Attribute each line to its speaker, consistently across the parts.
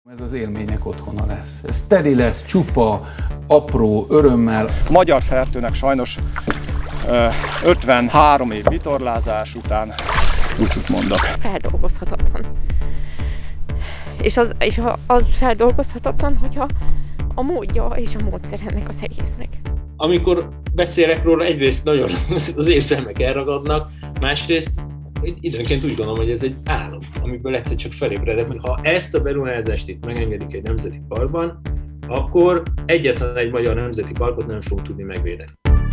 Speaker 1: Ez az élmények otthona lesz. Ez teli lesz, csupa, apró örömmel.
Speaker 2: A magyar Fertőnek sajnos 53 év vitorlázás után búcsút mondok.
Speaker 3: Feldolgozhatatlan. És az feldolgozhatatlan, hogyha a módja és a módszer ennek az egésznek.
Speaker 4: Amikor beszélek róla, egyrészt nagyon az érzelmek elragadnak, másrészt időnként úgy gondolom, hogy ez egy álom, amiből egyszer csak felébredek, hogy ha ezt a beruházást itt megengedik egy nemzeti parkban, akkor egyetlen egy magyar nemzeti parkot nem fogunk tudni megvédeni.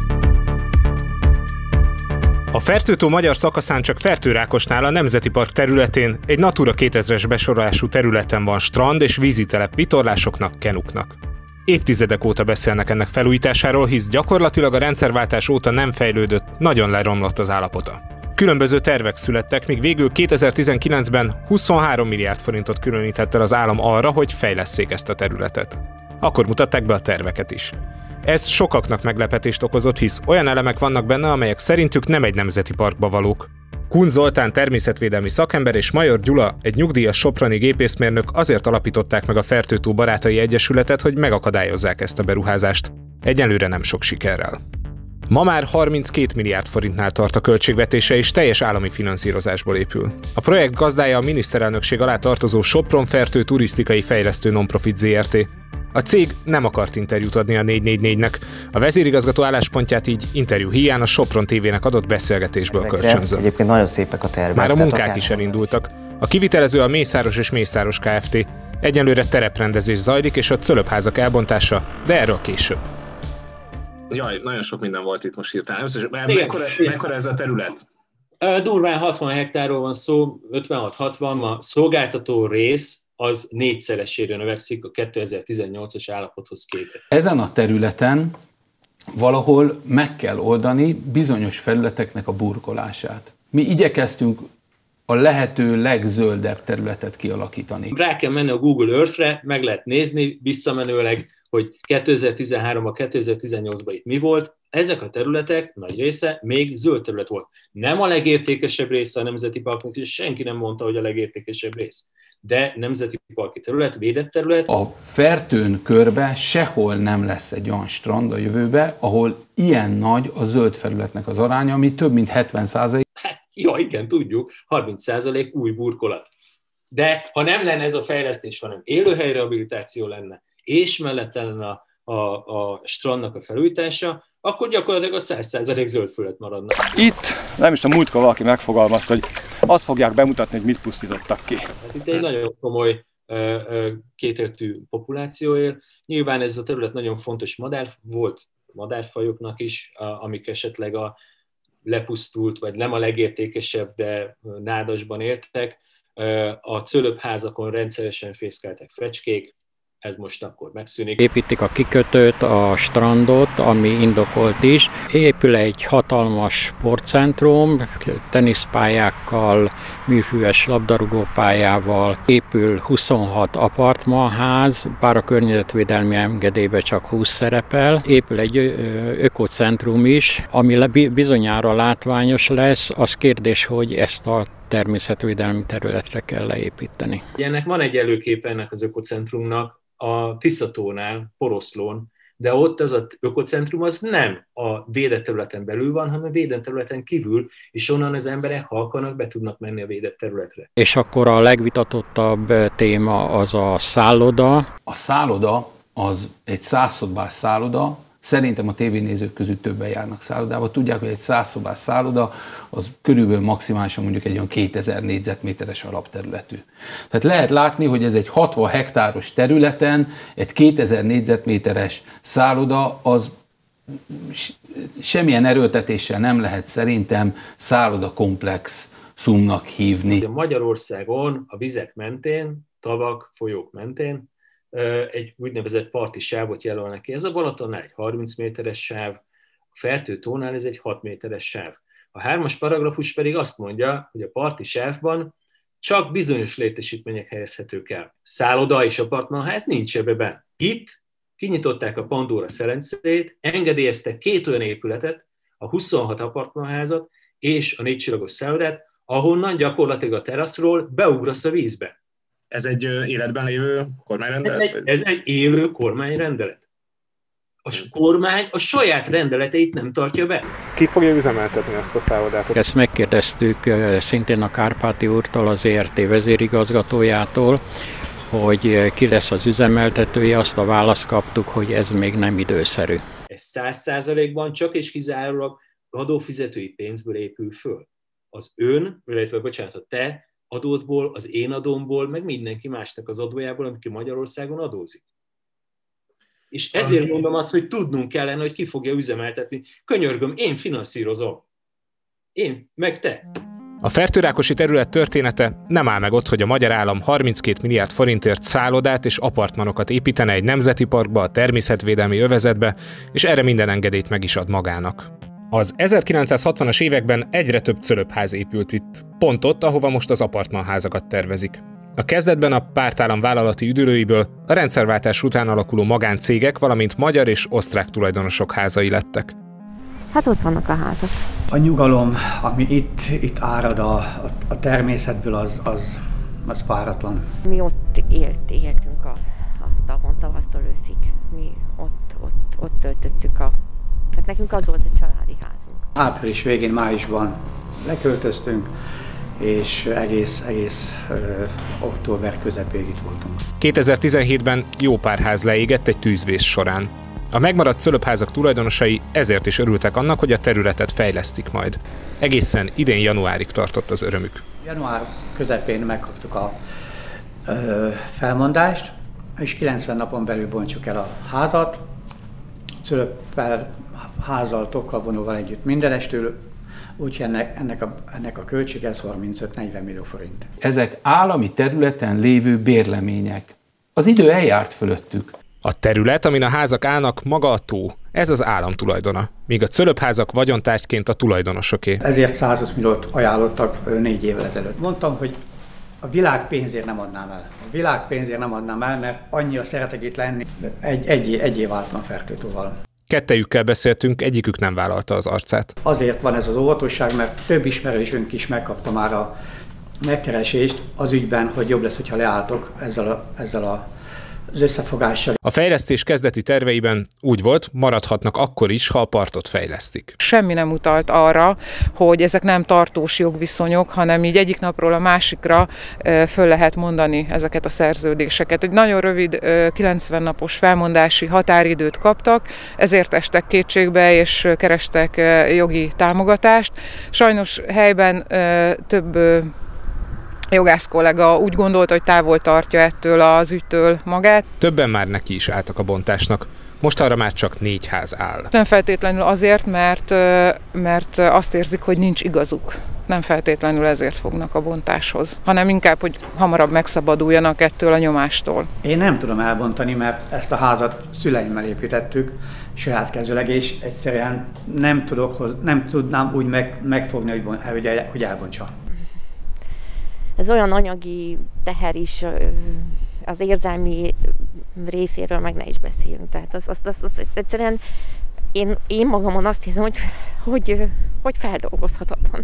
Speaker 5: A Fertő-tó magyar szakaszán csak Fertő-Rákosnál a Nemzeti Park területén egy Natura 2000-es besorolású területen van strand és vízitelep vitorlásoknak, kenuknak. Évtizedek óta beszélnek ennek felújításáról, hisz gyakorlatilag a rendszerváltás óta nem fejlődött, nagyon leromlott az állapota. Különböző tervek születtek, míg végül 2019-ben 23 milliárd forintot különített el az állam arra, hogy fejlesszék ezt a területet. Akkor mutatták be a terveket is. Ez sokaknak meglepetést okozott, hisz olyan elemek vannak benne, amelyek szerintük nem egy nemzeti parkba valók. Kun Zoltán természetvédelmi szakember és Major Gyula, egy nyugdíjas soproni gépészmérnök azért alapították meg a Fertő-tó Barátai Egyesületet, hogy megakadályozzák ezt a beruházást. Egyelőre nem sok sikerrel. Ma már 32 milliárd forintnál tart a költségvetése és teljes állami finanszírozásból épül. A projekt gazdája a miniszterelnökség alá tartozó Sopron-Fertő Turisztikai Fejlesztő Nonprofit Zrt. A cég nem akart interjút adni a 444-nek, a vezérigazgató álláspontját így interjú hiány a Sopron TV-nek adott beszélgetésből kölcsönzött.
Speaker 6: Egyébként nagyon szépek a tervek.
Speaker 5: Már a munkák is elindultak. A kivitelező a Mészáros és Mészáros Kft. Egyelőre tereprendezés zajlik és a cölöpházak elbontása, de erről később.
Speaker 7: Jaj, nagyon sok minden volt itt most hirtelen. Mekkora ez a terület?
Speaker 4: Durván 60 hektárról van szó, 56-60, a szolgáltató rész az 4-szeresére növekszik a 2018-as állapothoz képest.
Speaker 1: Ezen a területen valahol meg kell oldani bizonyos felületeknek a burkolását. Mi igyekeztünk a lehető legzöldebb területet kialakítani.
Speaker 4: Rá kell menni a Google Earth-re, meg lehet nézni visszamenőleg, hogy 2013-ban, 2018-ban itt mi volt. Ezek a területek nagy része még zöld terület volt. Nem a legértékesebb része a Nemzeti Parknak, és senki nem mondta, hogy a legértékesebb rész. De nemzeti parki terület, védett terület.
Speaker 1: A Fertőn körbe sehol nem lesz egy olyan strand a jövőbe, ahol ilyen nagy a zöld felületnek az aránya, ami több mint 70%.
Speaker 4: Hát, ja, igen, tudjuk, 30% új burkolat. De ha nem lenne ez a fejlesztés, hanem élőhelyrehabilitáció lenne, és mellette lenne a strandnak a felújítása, akkor gyakorlatilag a 100% zöld felület maradna.
Speaker 2: Itt nem is a múltkor valaki megfogalmazta, hogy azt fogják bemutatni, hogy mit pusztítottak ki.
Speaker 4: Hát itt egy nagyon komoly kétértű populáció él. Nyilván ez a terület nagyon fontos volt madárfajoknak is, amik esetleg a lepusztult, vagy nem a legértékesebb, de nádasban éltek. A cölöpházakon rendszeresen fészkeltek fecskék, ez most akkor megszűnik.
Speaker 8: Építik a kikötőt, a strandot, ami indokolt is. Épül egy hatalmas sportcentrum, teniszpályákkal, műfüves labdarúgópályával. Épül 26 apartmanház, bár a környezetvédelmi engedélyben csak 20 szerepel. Épül egy ökocentrum is, ami bizonyára látványos lesz. Az kérdés, hogy ezt a természetvédelmi területre kell leépíteni.
Speaker 4: Ennek van egy előképe ennek az ökocentrumnak a Tiszatónál, Poroszlón, de ott az az ökocentrum az nem a védett területen belül van, hanem a védett területen kívül, és onnan az emberek, ha akarnak, be tudnak menni a védett területre.
Speaker 8: És akkor a legvitatottabb téma az a szálloda.
Speaker 1: A szálloda az egy 100 szobás szálloda. Szerintem a tévénézők közül többen járnak szállodába. Tudják, hogy egy 100 szobás szálloda az körülbelül maximálisan mondjuk egy olyan 2000 négyzetméteres alapterületű. Tehát lehet látni, hogy ez egy 60 hektáros területen egy 2000 négyzetméteres szálloda az semmilyen erőltetéssel nem lehet szerintem szállodakomplexumnak hívni.
Speaker 4: Magyarországon a vizek mentén, tavak, folyók mentén egy úgynevezett parti sávot jelölnek ki. Ez a Balatonnál egy 30 méteres sáv, a Fertő-tónál ez egy 6 méteres sáv. A 3-as paragrafus pedig azt mondja, hogy a parti sávban csak bizonyos létesítmények helyezhetők el. Szálloda és apartmanház nincs ebbe benne. Itt kinyitották a Pandora szelencét, engedélyeztek 2 olyan épületet, a 26 apartmanházat és a 4 csillagos szállodát, ahonnan gyakorlatilag a teraszról beugrasz a vízbe.
Speaker 7: Ez egy életben lévő kormányrendelet?
Speaker 4: Ez egy élő kormányrendelet. A kormány a saját rendeleteit nem tartja be.
Speaker 5: Ki fogja üzemeltetni azt a szállodát?
Speaker 8: Ezt megkérdeztük szintén a Kárpáti úrtól, az ERT vezérigazgatójától, hogy ki lesz az üzemeltetője, azt a választ kaptuk, hogy ez még nem időszerű.
Speaker 4: Ez 100%-ban csak és kizárólag adófizetői pénzből épül föl. Az a te adódból, az én adómból, meg mindenki másnak az adójából, aki Magyarországon adózik. És ezért mondom azt, hogy tudnunk kellene, hogy ki fogja üzemeltetni. Könyörgöm, én finanszírozom. Én, meg te.
Speaker 5: A Fertőrákosi terület története nem áll meg ott, hogy a magyar állam 32 milliárd forintért szállodát és apartmanokat építene egy nemzeti parkba, a természetvédelmi övezetbe, és erre minden engedélyt meg is ad magának. Az 1960-as években egyre több cölöpház épült itt, pont ott, ahova most az apartmanházakat tervezik. A kezdetben a pártállam vállalati üdülőiből a rendszerváltás után alakuló magáncégek, valamint magyar és osztrák tulajdonosok házai lettek.
Speaker 3: Hát ott vannak a házak.
Speaker 6: A nyugalom, ami itt árad a természetből, az páratlan.
Speaker 3: Mi ott éltünk a tavon, tavasztól őszig. Mi ott töltöttük tehát nekünk az volt a családi házunk.
Speaker 6: Április végén, májusban leköltöztünk, és egész október közepéig itt voltunk.
Speaker 5: 2017-ben jó pár ház leégett egy tűzvész során. A megmaradt cölöpházak tulajdonosai ezért is örültek annak, hogy a területet fejlesztik majd. Egészen idén januárig tartott az örömük.
Speaker 6: Január közepén megkaptuk a felmondást, és 90 napon belül bontsuk el a házat, cölöppel, házzal, tokkal, vonóval együtt mindenestől, úgyhogy ennek a költsége 35-40 millió forint.
Speaker 1: Ezek állami területen lévő bérlemények. Az idő eljárt fölöttük.
Speaker 5: A terület, amin a házak állnak, maga a tó. Ez az állam tulajdona, míg a cölöpházak vagyontárgyként a tulajdonosoké.
Speaker 6: Ezért 120 milliót ajánlottak 4 évvel ezelőtt. Mondtam, hogy a világ pénzért nem adnám el. A világ pénzért nem adnám el, mert annyira szeretek itt lenni. Egy év álltam Fertőtóval.
Speaker 5: Kettejükkel beszéltünk, egyikük nem vállalta az arcát.
Speaker 6: Azért van ez az óvatosság, mert több ismerősünk is megkapta már a megkeresést az ügyben, hogy jobb lesz, hogyha leálltok ezzel az összefogással.
Speaker 5: A fejlesztés kezdeti terveiben úgy volt, maradhatnak akkor is, ha a partot fejlesztik.
Speaker 9: Semmi nem utalt arra, hogy ezek nem tartós jogviszonyok, hanem így egyik napról a másikra föl lehet mondani ezeket a szerződéseket. Egy nagyon rövid 90 napos felmondási határidőt kaptak, ezért estek kétségbe és kerestek jogi támogatást. Sajnos helyben több jogász kollega úgy gondolta, hogy távol tartja ettől az ügytől magát.
Speaker 5: Többen már neki is álltak a bontásnak. Mostanra már csak 4 ház áll.
Speaker 9: Nem feltétlenül azért, mert azt érzik, hogy nincs igazuk. Nem feltétlenül ezért fognak a bontáshoz, hanem inkább, hogy hamarabb megszabaduljanak ettől a nyomástól.
Speaker 6: Én nem tudom elbontani, mert ezt a házat szüleimmel építettük, saját kezüleg, és egyszerűen nem tudnám úgy megfogni, hogy elbontsa.
Speaker 3: Ez olyan anyagi teher is, az érzelmi részéről meg ne is beszéljünk. Tehát az egyszerűen én magamon azt hiszem, hogy feldolgozhatatlan.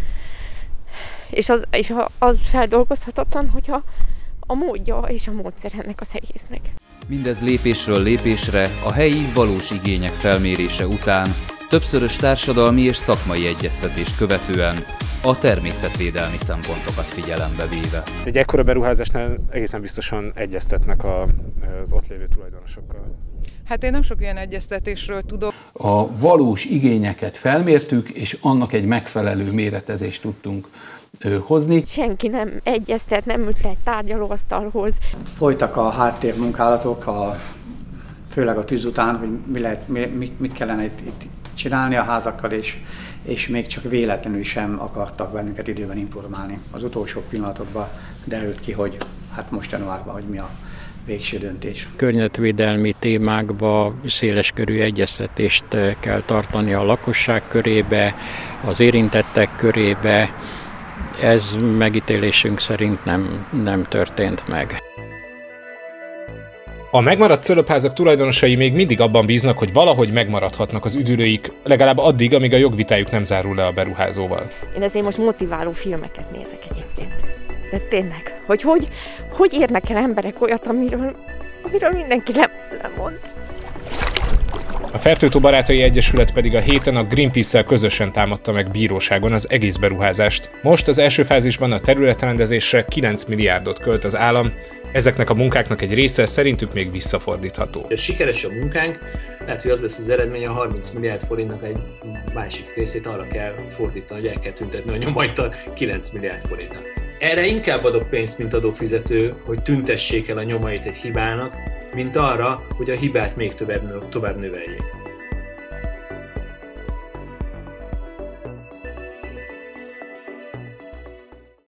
Speaker 3: És az feldolgozhatatlan, hogyha a módja és a módszer ennek az egésznek.
Speaker 10: Mindez lépésről lépésre, a helyi valós igények felmérése után, többszörös társadalmi és szakmai egyeztetést követően, a természetvédelmi szempontokat figyelembe véve.
Speaker 5: Egy ekkora beruházásnál egészen biztosan egyeztetnek az ott lévő tulajdonosokkal.
Speaker 9: Hát én nem sok ilyen egyeztetésről tudok.
Speaker 1: A valós igényeket felmértük, és annak egy megfelelő méretezést tudtunk hozni.
Speaker 3: Senki nem egyeztet, nem ült le egy tárgyalóasztalhoz.
Speaker 6: Folytak a háttérmunkálatok, főleg a tűz után, hogy mit kellene itt csinálni a házakkal, és még csak véletlenül sem akartak bennünket időben informálni. Az utolsó pillanatokban derült ki, hogy hát most januárban, hogy mi a végső döntés.
Speaker 8: Környezetvédelmi témákba széleskörű egyeztetést kell tartani a lakosság körébe, az érintettek körébe. Ez megítélésünk szerint nem történt meg.
Speaker 5: A megmaradt cölöpházak tulajdonosai még mindig abban bíznak, hogy valahogy megmaradhatnak az üdülőik, legalább addig, amíg a jogvitájuk nem zárul le a beruházóval.
Speaker 3: Én ezért most motiváló filmeket nézek egyébként. De tényleg, hogy érnek el emberek olyat, amiről mindenki lemond.
Speaker 5: A Fertőtó Barátai Egyesület pedig a héten a Greenpeace-szel közösen támadta meg bíróságon az egész beruházást. Most az első fázisban a területrendezésre 9 milliárdot költ az állam, ezeknek a munkáknak egy része szerintük még visszafordítható.
Speaker 4: Ha sikeres a munkánk, lehet, hogy az lesz az eredmény, a 30 milliárd forintnak egy másik részét arra kell fordítani, hogy el kell tüntetni a nyomait a 9 milliárd forintnak. Erre inkább adok pénzt, mint adófizető, hogy tüntessék el a nyomait egy hibának, mint arra, hogy a hibát még tovább növeljék.